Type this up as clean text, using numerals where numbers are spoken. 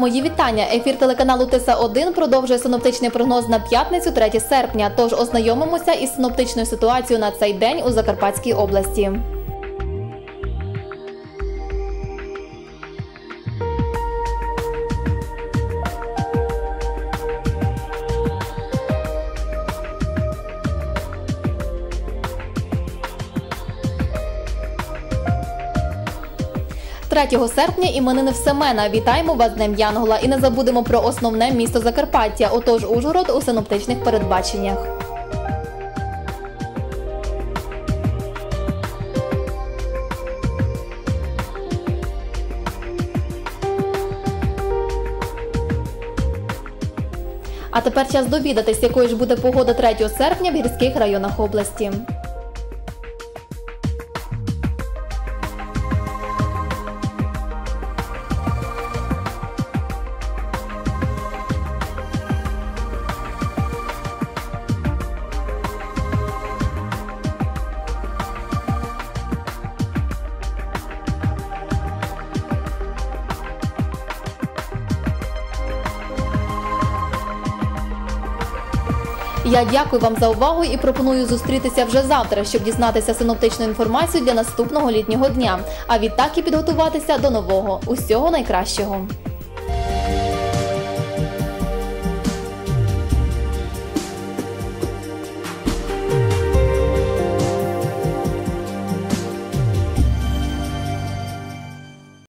Мої вітання! Ефір телеканалу Тиса-1 продовжує синоптичний прогноз на п'ятницю, 3 серпня. Тож ознайомимося із синоптичною ситуацією на цей день у Закарпатській області. «3 серпня іменини в Семена. Вітаємо вас з Днем Янгола і не забудемо про основне місто Закарпаття, отож Ужгород у синоптичних передбаченнях. А тепер час довідатись, якою ж буде погода 3 серпня в гірських районах області. Я дякую вам за увагу і пропоную зустрітися вже завтра, щоб дізнатися синоптичну інформацію для наступного літнього дня. А відтак і підготуватися до нового. Усього найкращого!